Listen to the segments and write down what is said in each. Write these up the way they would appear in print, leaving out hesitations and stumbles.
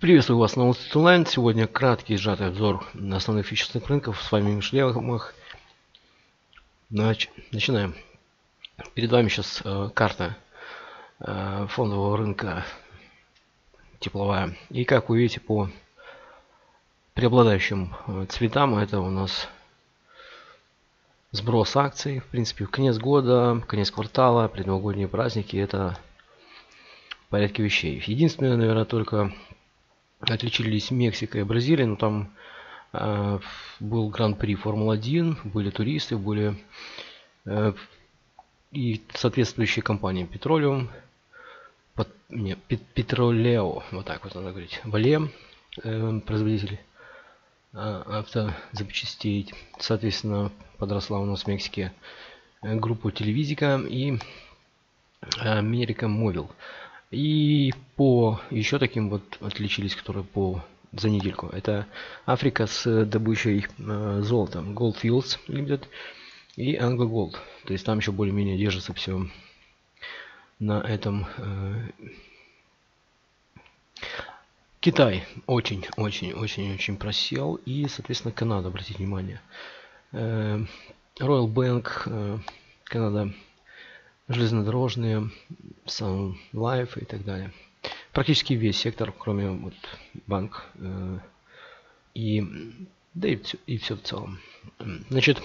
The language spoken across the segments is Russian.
Приветствую вас на Wall Street Online. Сегодня краткий сжатый обзор на основных фьючерсных рынков. С вами Мишлемах. Начинаем. Перед вами сейчас карта фондового рынка тепловая. И как вы видите по преобладающим цветам, это у нас сброс акций. В принципе, конец года, конец квартала, предновогодние праздники — это в порядке вещей. Единственное, наверное, только отличились Мексика и Бразилия, но там был Гран-при Формулы-1, были туристы, были и соответствующие компании Petroleum, Petroleo, вот так вот надо говорить, Вале, производитель автозапчастей. Соответственно, подросла у нас в Мексике группа Телевизика и American Mobile. И по еще таким вот отличились, которые за недельку. Это Африка с добычей золота. Gold Fields Limited и Anglo Gold. То есть там еще более-менее держится все на этом. Китай очень просел. И, соответственно, Канада, обратите внимание. Royal Bank, Канада. Железнодорожные, Sun Life и так далее. Практически весь сектор, кроме вот банк и все в целом. Значит,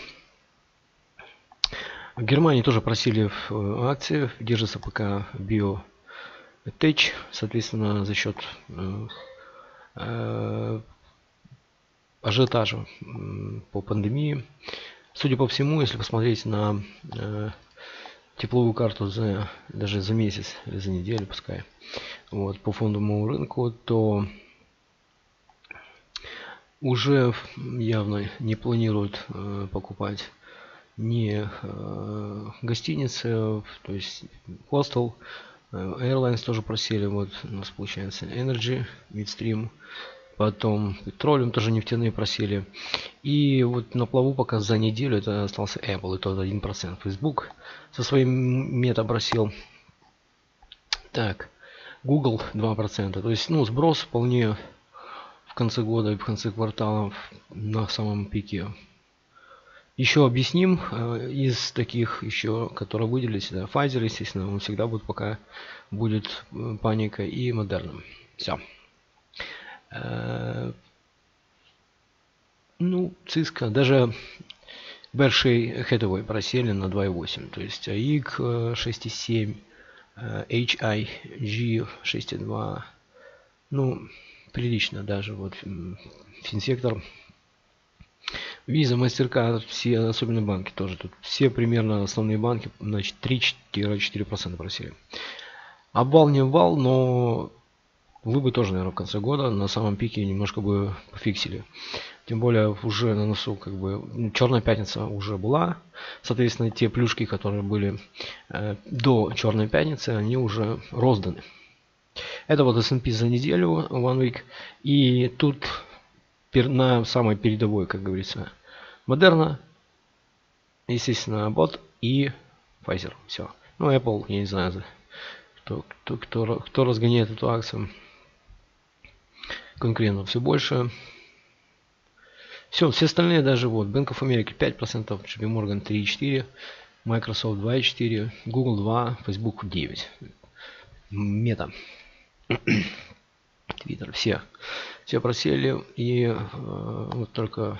в Германии тоже просили в акции, держится пока Biotech, соответственно, за счет ажиотажа по пандемии. Судя по всему, если посмотреть на тепловую карту даже за месяц или за неделю, пускай, вот, по фондовому рынку, то уже явно не планируют покупать ни гостиницы, то есть Hostel, Airlines тоже просели, вот у нас получается Energy, Midstream, потом Petroleum, тоже нефтяные просели. И вот на плаву пока за неделю это остался Apple, и тот 1%. Facebook со своим мета просел. Так, Google 2%. То есть, сброс вполне в конце года и в конце квартала на самом пике. Еще объясним из таких еще, которые выделились. Да, Pfizer, естественно, он всегда будет, пока будет паника, и Moderna. Все. Cisco, даже Berkshire Hathaway просели на 2,8, то есть AIG 6,7, HIG 6,2, прилично даже, вот финсектор, Visa, MasterCard, все, особенно банки тоже, тут все примерно основные банки, значит, 3-4% просели. Обвал не обвал, но вы бы тоже, наверное, в конце года на самом пике немножко бы пофиксили. Тем более уже на носу черная пятница уже была. Соответственно, те плюшки, которые были до черной пятницы, они уже розданы. Это вот S&P за неделю, One Week. И тут на самой передовой, как говорится, Moderna, естественно, Abbott и Pfizer. Все. Apple, я не знаю, кто разгоняет эту акцию. Конкретно все больше. Все остальные даже вот. Bank of America 5%, JP Morgan 3,4%, Microsoft 2,4%, Google 2%, Facebook 9%. Meta, Twitter, все просели. И вот только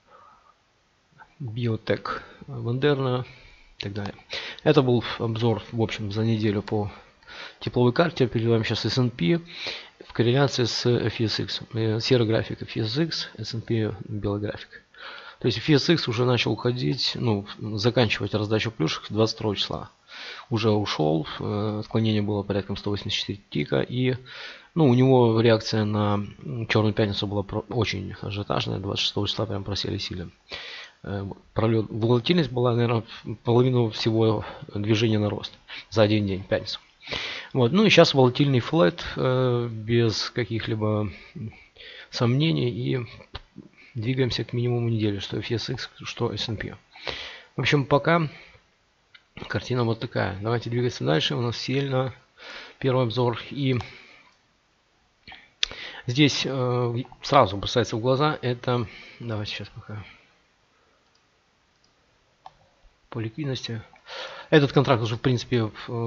Biotech, Moderna и так далее. Это был обзор, в общем, за неделю по тепловой карте. Перед вами сейчас S&P в корреляции с FSX. Серый график FSX, S&P белый график. То есть FSX уже начал уходить, заканчивать раздачу плюшек 22 числа. Уже ушел, отклонение было порядком 184 тика. И у него реакция на черную пятницу была очень ажиотажная. 26 числа прям просели сильно. Пролет, волатильность была, наверное, половину всего движения на рост за один день, пятницу. Вот. И сейчас волатильный флэт без каких-либо сомнений, и двигаемся к минимуму недели, что FSX, что S&P. В общем, пока картина вот такая. Давайте двигаться дальше. У нас сильно первый обзор. И Здесь сразу бросается в глаза, это, давайте сейчас пока по ликвидности. Этот контракт уже в принципе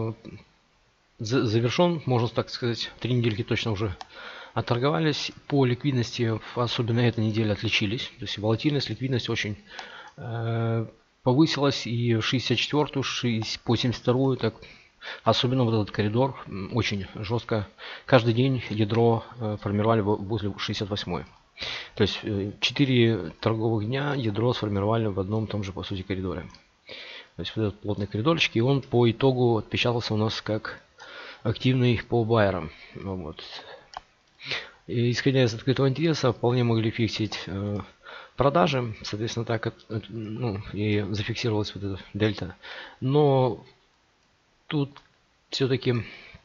завершен, можно так сказать, 3 недельки точно уже отторговались. По ликвидности, особенно эта неделя, отличились. То есть волатильность, ликвидность очень повысилась. И 64-ю, по 72-ю, так, особенно вот этот коридор очень жестко. Каждый день ядро формировали возле 68-й. То есть 4 торговых дня ядро сформировали в одном и том же, по сути, коридоре. То есть вот этот плотный коридорчик, и он по итогу отпечатался у нас как активный по байерам. Вот. И, исходя из открытого интереса, вполне могли фиксить продажи, соответственно, так ну, и зафиксировалась вот эта дельта. Но тут все-таки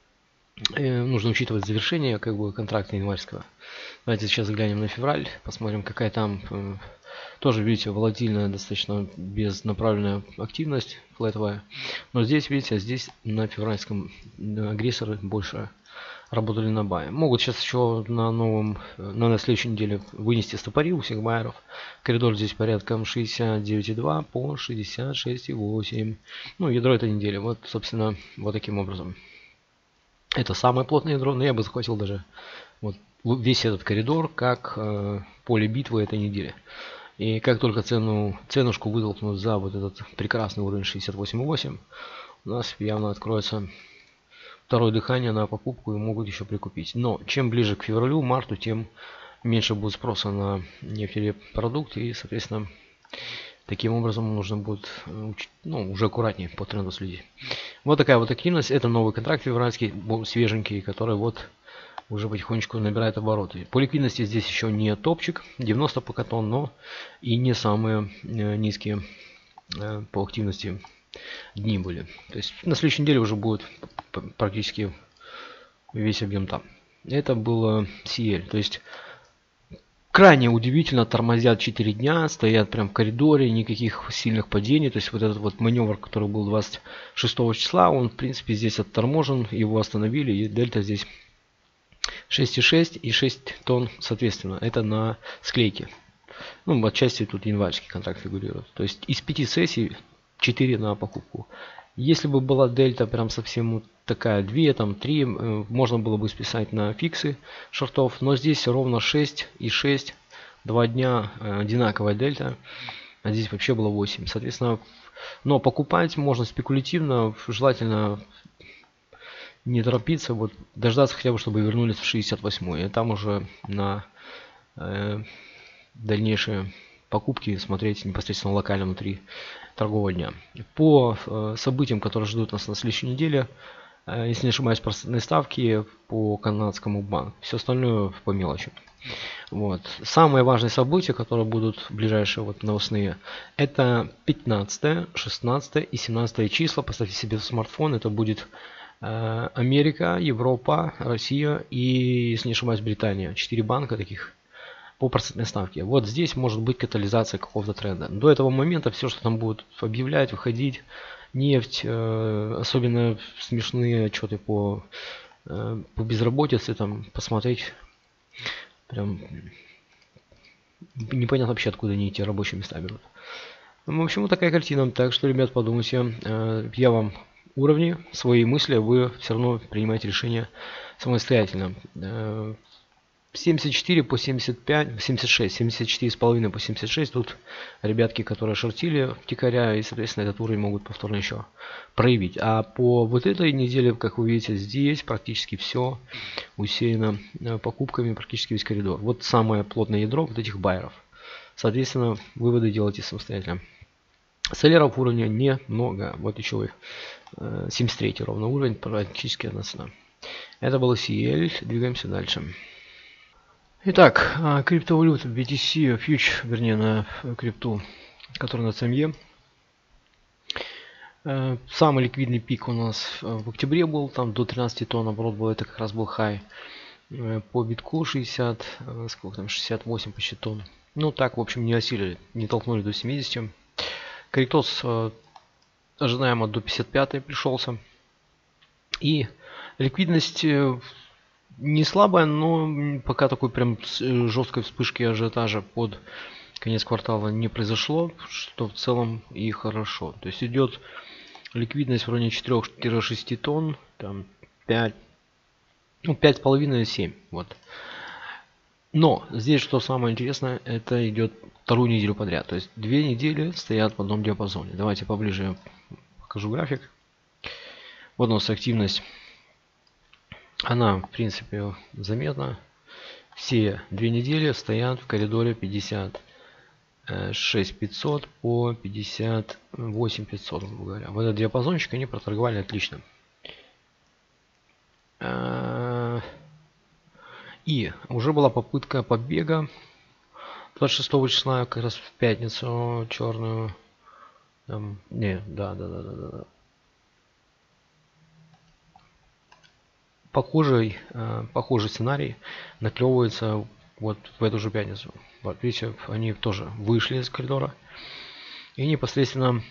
нужно учитывать завершение как бы контракта январского. Давайте сейчас глянем на февраль, посмотрим, какая там тоже, видите, волатильная, достаточно безнаправленная активность флетовая. Но здесь, видите, здесь на февральском агрессоры больше работали на бае. Могут сейчас еще на следующей неделе вынести стопори у всех байеров. Коридор здесь порядком 69,2 по 66,8. Ну, ядро этой недели. Вот, собственно, вот таким образом. Это самое плотное ядро, но я бы захватил даже вот весь этот коридор как поле битвы этой недели. И как только ценушку вытолкнут за вот этот прекрасный уровень 68,8, у нас явно откроется второе дыхание на покупку и могут еще прикупить. Но чем ближе к февралю, марту, тем меньше будет спроса на нефтепродукт, и, соответственно, таким образом нужно будет уже аккуратнее по тренду следить. Вот такая вот активность. Это новый контракт февральский, свеженький, который вот уже потихонечку набирает обороты. По ликвидности здесь еще не топчик, 90 по катон, но и не самые низкие по активности дни были. То есть на следующей неделе уже будет практически весь объем там. Это было CL. То есть крайне удивительно, тормозят 4 дня, стоят прям в коридоре, никаких сильных падений. То есть вот этот вот маневр, который был 26 числа, он в принципе здесь отторможен, его остановили, и дельта здесь 6,6 и 6 тонн соответственно. Это на склейке. Ну, отчасти тут январский контракт фигурирует. То есть из 5 сессий 4 на покупку. Если бы была дельта прям совсем такая 2, там 3, можно было бы списать на фиксы шортов. Но здесь ровно 6 и 6. 2 дня одинаковая дельта. А здесь вообще было 8. Соответственно, но покупать можно спекулятивно. Желательно не торопиться. Вот дождаться хотя бы, чтобы вернулись в 68. И там уже на дальнейшие покупки смотреть непосредственно локально внутри торгового дня. По событиям, которые ждут нас на следующей неделе, если не ошибаюсь, процентные ставки по канадскому банку. Все остальное по мелочи. Вот. Самые важные события, которые будут в ближайшие вот новостные, это 15, 16 и 17 числа. Поставьте себе в смартфон. Это будет Америка, Европа, Россия и, если не ошибаюсь, Британия. 4 банка таких по процентной ставке. Вот здесь может быть катализация какого-то тренда. До этого момента все, что там будут объявлять, выходить, нефть, особенно смешные отчеты по безработице, там посмотреть, прям непонятно вообще, откуда они эти рабочие места берут. В общем, вот такая картина. Так что, ребят, подумайте. Я вам уровни, свои мысли, вы все равно принимаете решение самостоятельно. 74 по 75, 76, 74,5 по 76. Тут ребятки, которые шортили втихаря, и, соответственно, этот уровень могут повторно еще проявить. А по вот этой неделе, как вы видите, здесь практически все усеяно покупками, практически весь коридор. Вот самое плотное ядро вот этих байеров. Соответственно, выводы делайте самостоятельно. Солеров уровня немного. Вот еще 73 ровно уровень, практически одна цена. Это было CL. Двигаемся дальше. Итак, криптовалюта BTC, фьюч, вернее на крипту, который на CME. Самый ликвидный пик у нас в октябре был, там до 13 тонн оборот был, это как раз был хай. По битку 60, сколько там, 68 почти тонн. Ну так, в общем, не осилили, не толкнули до 70. Корректоз ожидаемо до 55 пришелся. И ликвидность Не слабая, но пока такой прям жесткой вспышки ажиотажа под конец квартала не произошло, что в целом и хорошо. То есть идет ликвидность в районе 4-6 тонн, там 5, ну 5,5-7. Вот. Но здесь что самое интересное, это идет вторую неделю подряд. То есть 2 недели стоят в одном диапазоне. Давайте поближе покажу график. Вот у нас активность. Она в принципе заметна. Все 2 недели стоят в коридоре 56 500 по 58 500, грубо говоря. В этот диапазончик они проторговали отлично. И уже была попытка побега 26 числа, как раз в пятницу черную. Да. Похожий сценарий наклевывается вот в эту же пятницу. Вот видите, они тоже вышли из коридора и непосредственно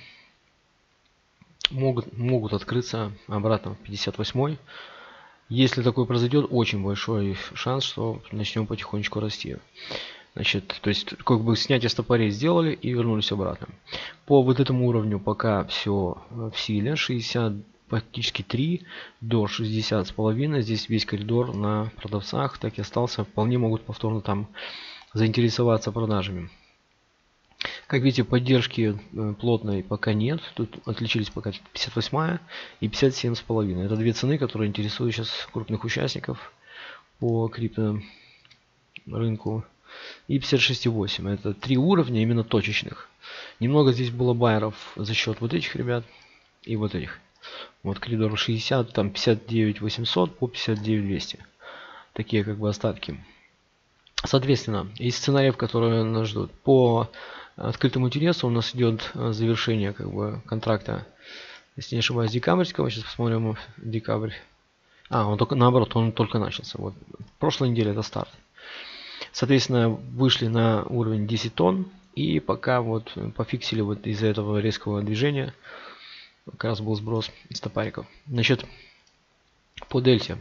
могут открыться обратно в 58. Если такое произойдет, очень большой шанс, что начнем потихонечку расти. Значит, то есть как бы снятие стопорей сделали и вернулись обратно. По вот этому уровню пока все в силе. 60 практически 3 до 60,5. Здесь весь коридор на продавцах так и остался. Вполне могут повторно там заинтересоваться продажами. Как видите, поддержки плотной пока нет. Тут отличились пока 58 и 57,5. Это две цены, которые интересуют сейчас крупных участников по крипто рынку. И 56,8. Это 3 уровня именно точечных. Немного здесь было байеров за счет вот этих ребят и вот этих. Вот коридор 60, там 59 800 по 59 200. Такие как бы остатки. Соответственно, из сценариев, которые нас ждут. По открытому интересу у нас идет завершение как бы контракта, если не ошибаюсь, декабрьского. Сейчас посмотрим декабрь. Он только наоборот, он только начался. Вот. Прошлой неделе это старт. Соответственно, вышли на уровень 10 тонн и пока вот пофиксили вот из-за этого резкого движения. Как раз был сброс стопариков. Значит, по дельте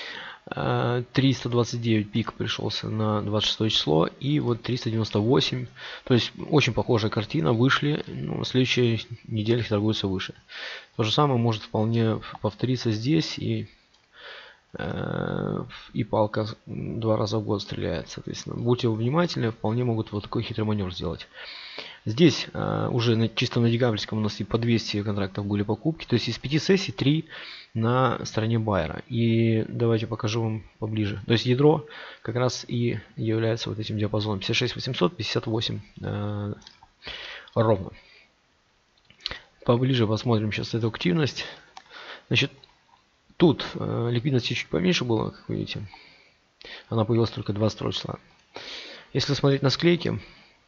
329 пик пришелся на 26 число и вот 398. То есть очень похожая картина. Вышли, на следующей неделе торгуются выше. То же самое может вполне повториться здесь, и палка 2 раза в год стреляет. Соответственно, будьте внимательны, вполне могут вот такой хитрый маневр сделать. Здесь уже чисто на декабрьском у нас и по 200 контрактов были покупки. То есть из 5 сессий 3 на стороне байера. И давайте покажу вам поближе. То есть ядро как раз и является вот этим диапазоном 56 800, 58 ровно. Поближе посмотрим сейчас эту активность. Значит, тут ликвидности чуть поменьше было, как видите. Она появилась только 22 числа. Если смотреть на склейки,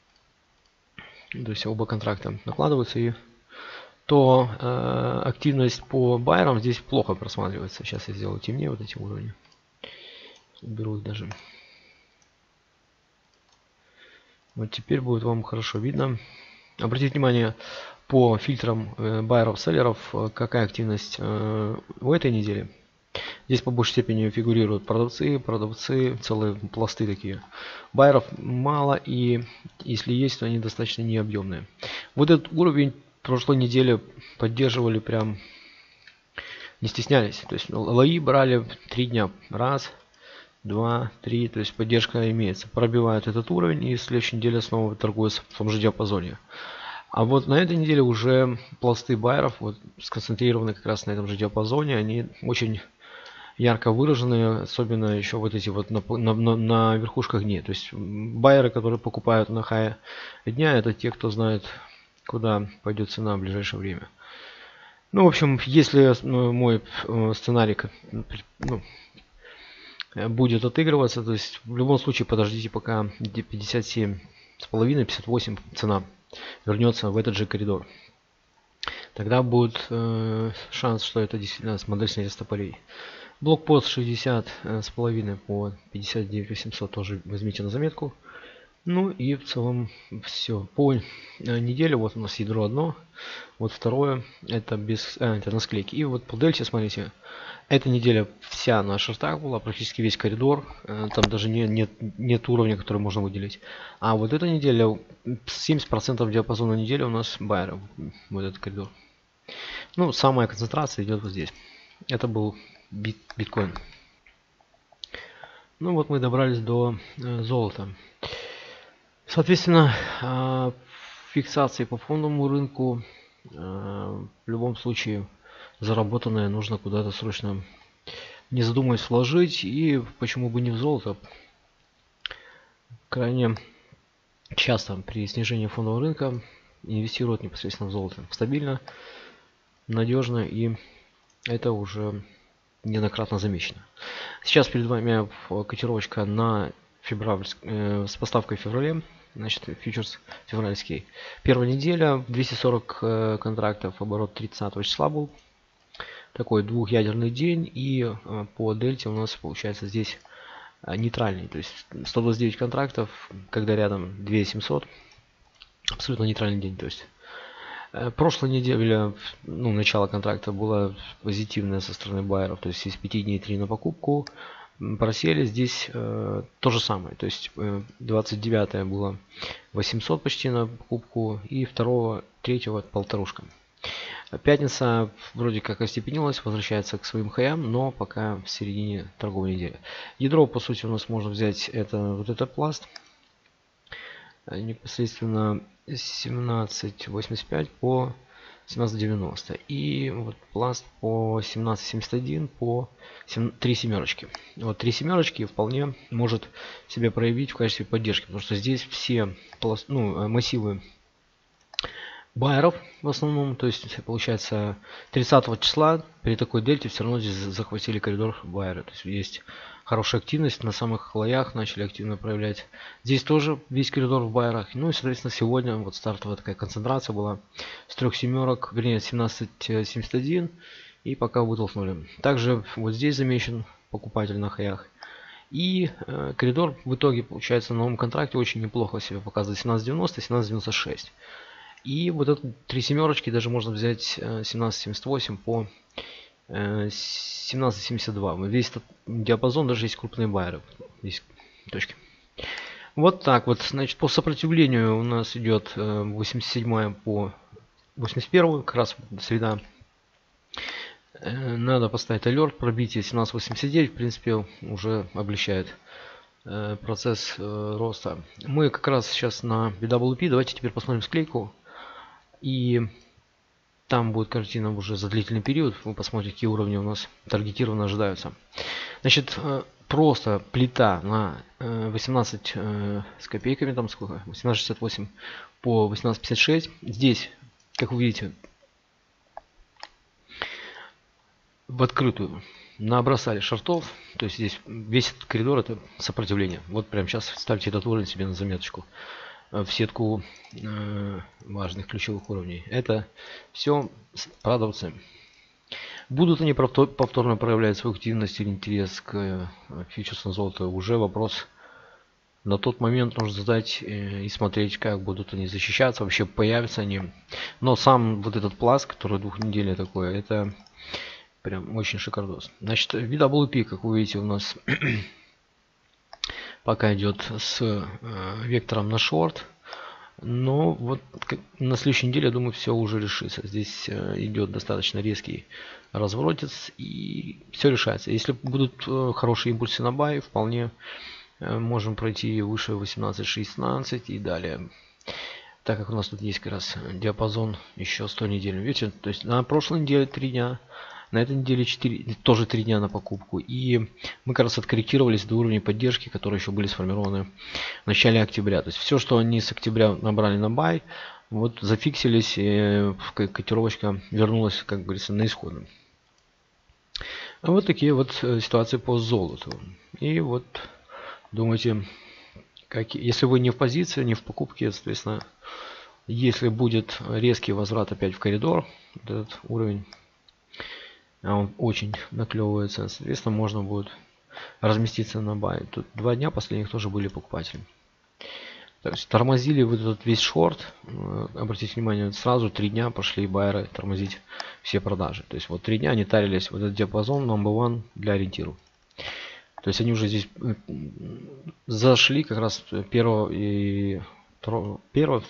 то есть оба контракта накладываются, то активность по байерам здесь плохо просматривается. Сейчас я сделаю темнее вот эти уровни. Уберу их даже. Вот теперь будет вам хорошо видно. Обратите внимание по фильтрам байеров-селлеров, какая активность в этой неделе. Здесь по большей степени фигурируют продавцы, целые пласты такие. Байеров мало, и если есть, то они достаточно необъемные. Вот этот уровень прошлой неделе поддерживали прям, не стеснялись. То есть лои брали 3 дня. Раз, 2, 3. То есть поддержка имеется. Пробивают этот уровень, и в следующей неделе снова торгуются в том же диапазоне. А вот на этой неделе уже пласты байеров вот сконцентрированы как раз на этом же диапазоне. Они очень ярко выраженные, особенно еще вот эти вот на верхушках дней. То есть байеры, которые покупают на хай дня, это те, кто знает, куда пойдет цена в ближайшее время. Ну, в общем, если мой сценарий будет отыгрываться, то есть в любом случае подождите, пока 57,5, 58 цена вернется в этот же коридор. Тогда будет шанс, что это действительно модель снятия стопорей. Блокпост 60,5 по 59 800 тоже возьмите на заметку. Ну и в целом все. По неделе вот у нас ядро одно, вот второе, это без, это на склейке. И вот по дельте, смотрите, эта неделя вся на шортах была, практически весь коридор, там даже нет уровня, который можно выделить. А вот эта неделя, 70% диапазона недели у нас байеров, вот этот коридор. Ну, самая концентрация идет вот здесь. Это был биткоин. Ну вот мы добрались до золота. Соответственно, фиксации по фондовому рынку в любом случае заработанное нужно куда-то срочно, не задумываясь, вложить. И почему бы не в золото? Крайне часто при снижении фондового рынка инвестируют непосредственно в золото. Стабильно, надежно, и это уже неоднократно замечено. Сейчас перед вами котировочка на февраль, с поставкой в феврале. Значит, фьючерс февральский. Первая неделя, 240 контрактов, оборот 30 числа был. Такой двухъядерный день. И по дельте у нас получается здесь нейтральный. То есть 129 контрактов, когда рядом 2700. Абсолютно нейтральный день. То есть прошлая неделя, ну, начало контракта было позитивное со стороны байеров. То есть из 5 дней 3 на покупку. Просели здесь то же самое, то есть 29 было 800 почти на покупку, и 2-3 полторушка. Пятница вроде как остепенилась, возвращается к своим хаям, но пока в середине торговой недели. Ядро, по сути, у нас можно взять, это вот этот пласт, непосредственно 17.85 по 17.90, и вот пласт по 17.71 по 3 семерочки. Вот 3 семерочки вполне может себя проявить в качестве поддержки, потому что здесь все массивы байеров в основном, то есть получается 30 числа при такой дельте все равно здесь захватили коридор байеры, то есть хорошая активность, на самых лоях начали активно проявлять. Здесь тоже весь коридор в байерах. Ну и, соответственно, сегодня вот стартовая такая концентрация была с 3 семерок, вернее 17.71, и пока вытолкнули. Также вот здесь замечен покупатель на хаях. И коридор в итоге получается на новом контракте очень неплохо себя показывает. 17.90, 17.96. И вот это 3 семерочки даже можно взять 17.78 по 17.72. Весь этот диапазон, даже есть крупные байеры. Есть точки. Вот так вот. Значит, по сопротивлению у нас идет 87 по 81, как раз среда. Надо поставить алерт, пробитие 17.89, в принципе, уже облегчает процесс роста. Мы как раз сейчас на BWP. Давайте теперь посмотрим склейку. И там будет картина уже за длительный период. Вы посмотрите, какие уровни у нас таргетированно ожидаются. Значит, просто плита на 18 с копейками, там сколько? 18.68 по 18.56. Здесь, как вы видите, в открытую набросали шортов. То есть здесь весь этот коридор — это сопротивление. Вот прямо сейчас ставьте этот уровень себе на заметочку в сетку важных ключевых уровней. Это все продавцы. Будут они повторно проявлять свою активность или интерес к фьючерсам золота, уже вопрос на тот момент нужно задать и смотреть, как будут они защищаться, вообще появятся они. Но сам вот этот пласт, который двухнедельный такой, это прям очень шикардос. Значит, BWP, как вы видите, у нас пока идет с вектором на шорт. Но вот на следующей неделе, я думаю, все уже решится. Здесь идет достаточно резкий разворотец, и все решается. Если будут хорошие импульсы на бай, вполне можем пройти выше 18.16 и далее. Так как у нас тут есть как раз диапазон еще 100 недель. Видите, то есть на прошлой неделе 3 дня. На этой неделе тоже 3 дня на покупку. И мы как раз откорректировались до уровней поддержки, которые еще были сформированы в начале октября. То есть все, что они с октября набрали на бай, вот зафиксились, и котировочка вернулась, как говорится, на исходную. Вот такие вот ситуации по золоту. И вот думайте, если вы не в позиции, не в покупке, соответственно, если будет резкий возврат опять в коридор, вот этот уровень, а он очень наклевывается, соответственно, можно будет разместиться на бай. Тут 2 дня последних тоже были покупатели. То есть тормозили вот этот весь шорт. Обратите внимание, сразу 3 дня пошли байеры тормозить все продажи. То есть вот 3 дня они тарились вот этот диапазон number one для ориентиров. То есть они уже здесь зашли как раз 1 и 2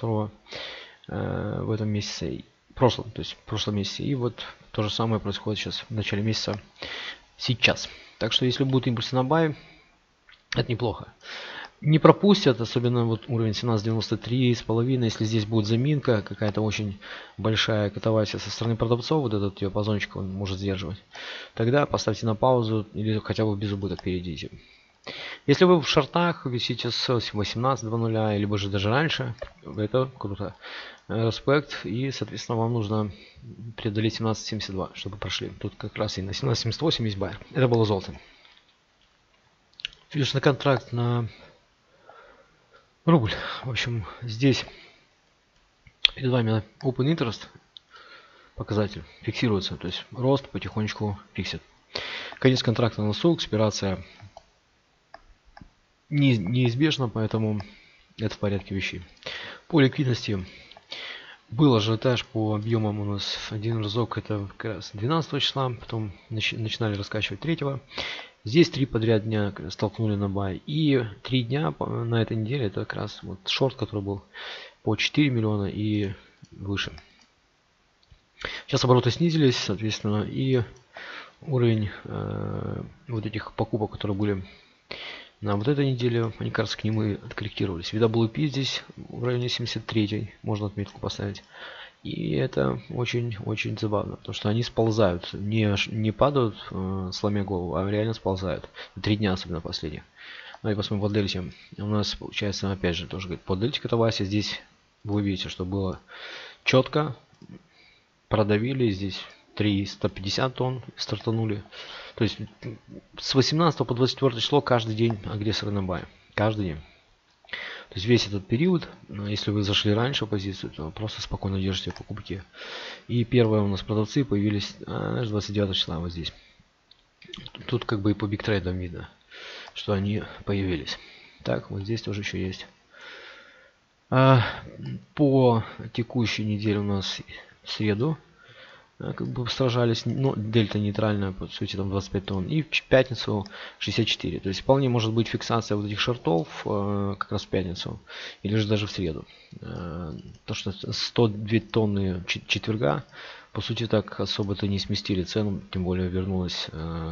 в этом месяце, прошлом месяце. И вот то же самое происходит сейчас в начале месяца сейчас. Так что если будет импульс на бай, это неплохо. Не пропустят, особенно вот уровень 17.93,5, если здесь будет заминка, какая-то очень большая катавасия со стороны продавцов, вот этот диапазончик он может сдерживать, тогда поставьте на паузу или хотя бы без убыток перейдите. Если вы в шортах висите с 18.00, либо же даже раньше, это круто. Респект, и соответственно вам нужно преодолеть 17.72, чтобы прошли. Тут как раз и на 17.78 есть байер. Это было золото. Фьючерсный контракт на рубль. В общем, здесь перед вами Open Interest показатель фиксируется, то есть рост потихонечку фиксит. Конец контракта на носу, экспирация неизбежна, поэтому это в порядке вещей. По ликвидности был ажиотаж по объемам у нас один разок, это как раз 12 числа, потом начинали раскачивать 3-го. Здесь 3 подряд дня столкнули на бай. И 3 дня на этой неделе это как раз вот шорт, который был по 4 миллиона и выше. Сейчас обороты снизились, соответственно, и уровень вот этих покупок, которые были на вот этой неделе, они, кажется, к ним и откорректировались. WP здесь в районе 73, можно отметку поставить. И это очень-очень забавно, потому что они сползают, не падают, сломя голову, а реально сползают. 3 дня, особенно последних. Ну и посмотрим по дельте. У нас получается, опять же, тоже говорит, по дельте катавасия. Здесь вы видите, что было четко. Продавили, здесь 350 тонн стартанули. То есть с 18 по 24 число каждый день агрессоры на бай. Каждый день. То есть весь этот период, если вы зашли раньше в позицию, то просто спокойно держите покупки. И первые у нас продавцы появились 29 числа вот здесь. Тут как бы и по бигтрейдам видно, что они появились. Так, вот здесь тоже еще есть. По текущей неделе у нас в среду как бы сражались, но дельта нейтральная, по сути, там 25 тонн, и в пятницу 64. То есть вполне может быть фиксация вот этих шортов как раз в пятницу, или же даже в среду. То, что 102 тонны четверга, по сути, так особо-то не сместили цену, тем более вернулась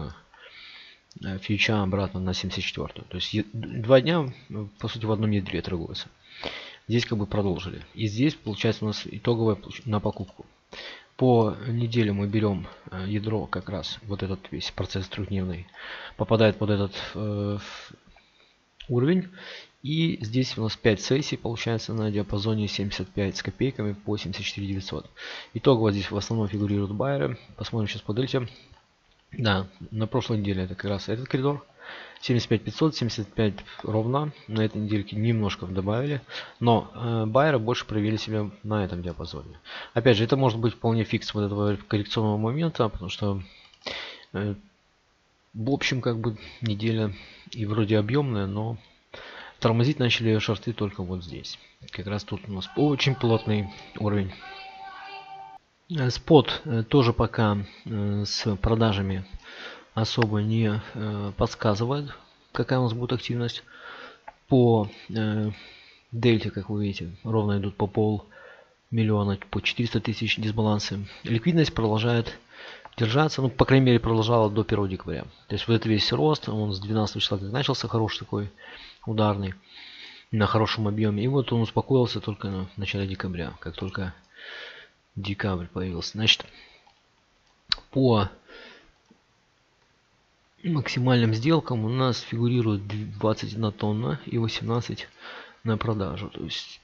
фьюча обратно на 74. То есть 2 дня, по сути, в одном ядре торгуются. Здесь как бы продолжили. И здесь получается у нас итоговая на покупку. По неделе мы берем ядро, как раз вот этот весь процесс трехдневный попадает под этот уровень. И здесь у нас 5 сессий получается на диапазоне 75 с копейками по 74 900. Итогово здесь в основном фигурируют байеры. Посмотрим сейчас по дельте. Да, на прошлой неделе это как раз этот коридор. 75 500, 75 ровно. На этой недельке немножко добавили. Но байеры больше проявили себя на этом диапазоне. Опять же, это может быть вполне фикс вот этого коррекционного момента, потому что в общем как бы неделя и вроде объемная, но тормозить начали шорты только вот здесь. Как раз тут у нас очень плотный уровень. Спот тоже пока с продажами особо не подсказывает, какая у нас будет активность. По дельте, как вы видите, ровно идут по полмиллиона, по 400 тысяч дисбалансы. Ликвидность продолжает держаться, ну, по крайней мере, продолжала до 1 декабря. То есть вот это весь рост, он с 12 числа как начался хороший такой, ударный, на хорошем объеме. И вот он успокоился только на начале декабря, как только декабрь появился. Значит, по максимальным сделкам у нас фигурирует 21 тонна и 18 на продажу. То есть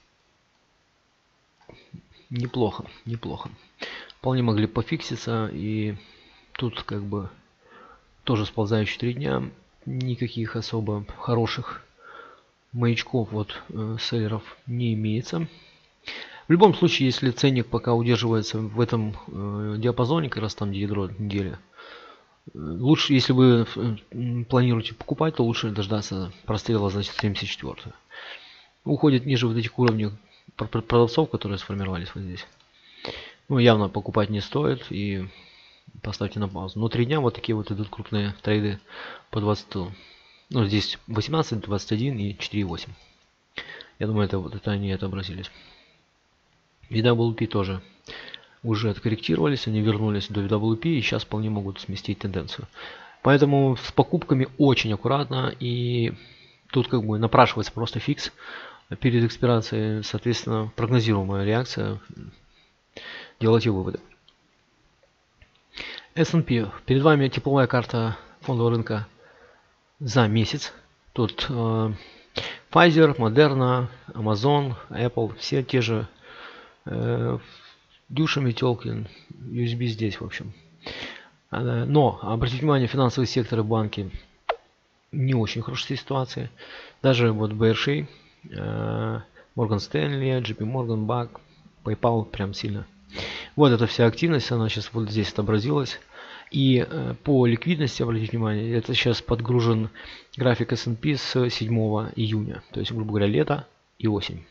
неплохо, неплохо. Вполне могли пофикситься, и тут как бы тоже сползающие 3 дня. Никаких особо хороших маячков от селлеров не имеется. В любом случае, если ценник пока удерживается в этом диапазоне, как раз там где ядро недели, лучше, если вы планируете покупать, то лучше дождаться прострела, значит, 74. уходит ниже вот этих уровней продавцов, которые сформировались вот здесь. Ну, явно покупать не стоит, и поставьте на паузу. Но 3 дня вот такие вот идут крупные трейды по 20. Ну, здесь 18, 21 и 4,8. Я думаю, это они отобразились. VWP тоже уже откорректировались, они вернулись до VWP и сейчас вполне могут сместить тенденцию. Поэтому с покупками очень аккуратно, и тут как бы напрашивается просто фикс перед экспирацией, соответственно, прогнозируемая реакция, делайте выводы. S&P. Перед вами тепловая карта фондового рынка за месяц. Тут Pfizer, Moderna, Amazon, Apple, все те же Дюша, Метелкин, USB здесь, в общем. Но, обратите внимание, финансовые секторы, банки не очень хорошей ситуации. Даже вот BRC, Morgan Stanley, JP Morgan, BAC, PayPal прям сильно. Вот эта вся активность, она сейчас вот здесь отобразилась. И по ликвидности, обратите внимание, это сейчас подгружен график S&P с 7 июня. То есть, грубо говоря, лето и осень.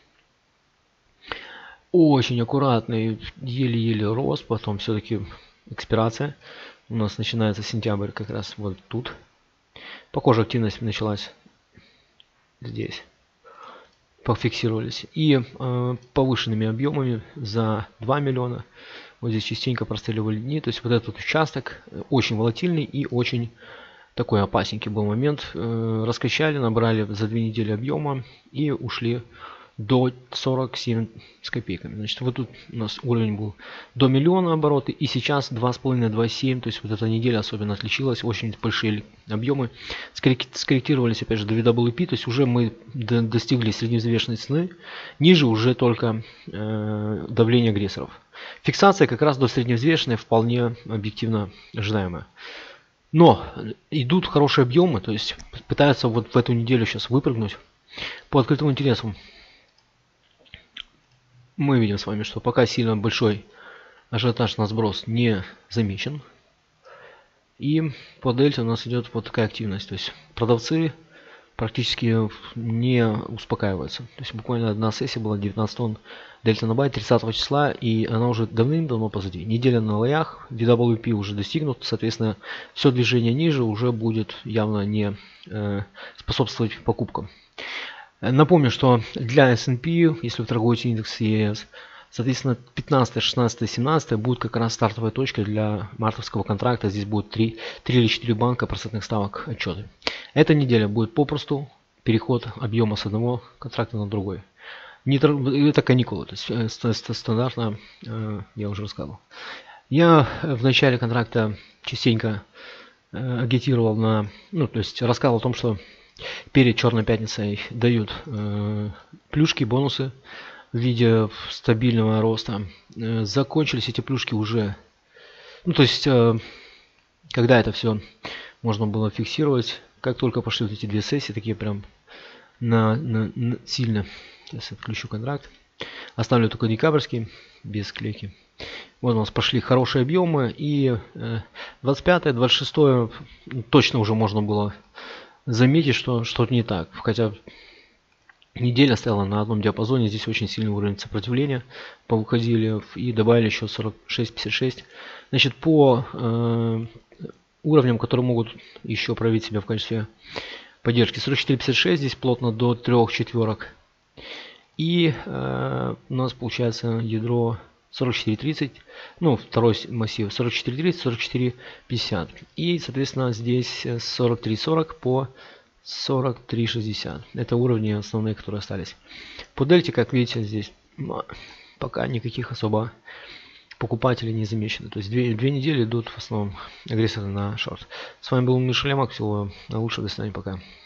Очень аккуратный, еле-еле рост, потом все-таки экспирация. У нас начинается сентябрь как раз вот тут. Похоже, активность началась здесь. Пофиксировались. И повышенными объемами за 2 миллиона. Вот здесь частенько простреливали дни. То есть вот этот участок очень волатильный и очень такой опасненький был момент. Раскачали, набрали за 2 недели объема и ушли до 47 с копейками. Значит, вот тут у нас уровень был до миллиона обороты, и сейчас 2,5-2,7, то есть вот эта неделя особенно отличилась, очень большие объемы. Скорректировались опять же до VWP, то есть уже мы достигли средневзвешенной цены, ниже уже только давление агрессоров. Фиксация как раз до средневзвешенной вполне объективно ожидаемая. Но идут хорошие объемы, то есть пытаются вот в эту неделю сейчас выпрыгнуть по открытому интересу. Мы видим с вами, что пока сильно большой ажиотаж на сброс не замечен. И по дельте у нас идет вот такая активность. То есть продавцы практически не успокаиваются. То есть буквально одна сессия была 19 тонн дельта на бай 30 числа, и она уже давным-давно позади. Неделя на лоях, VWP уже достигнут, соответственно, все движение ниже уже будет явно не способствовать покупкам. Напомню, что для S&P, если вы торгуете индекс ES, соответственно, 15, 16, 17 будет как раз стартовая точка для мартовского контракта. Здесь будет 3 или 4 банка процентных ставок отчеты. Эта неделя будет попросту переход объема с одного контракта на другой. Это каникулы, то есть стандартно, я уже рассказывал. Я в начале контракта частенько агитировал то есть рассказывал о том, что перед Черной пятницей дают плюшки, бонусы в виде стабильного роста. Закончились эти плюшки уже, то есть когда это все можно было фиксировать, как только пошли вот эти две сессии, такие прям сильно. Сейчас отключу контракт, оставлю только декабрьский без клейки. Вот у нас пошли хорошие объемы, и 25, 26 точно уже можно было заметить, что что-то не так. Хотя неделя стояла на одном диапазоне, здесь очень сильный уровень сопротивления, повыходили и добавили еще 46-56. Значит, по уровням, которые могут еще проявить себя в качестве поддержки, 44-56, здесь плотно до 3 четверок. И у нас получается ядро 44.30, второй массив 44.30, 44.50. И, соответственно, здесь 43.40 по 43.60. Это уровни основные, которые остались. По дельте, как видите, здесь пока никаких особо покупателей не замечено. То есть две недели идут в основном агрессоры на шорт. С вами был Миша Лемак. Всего лучшего. До свидания. Пока.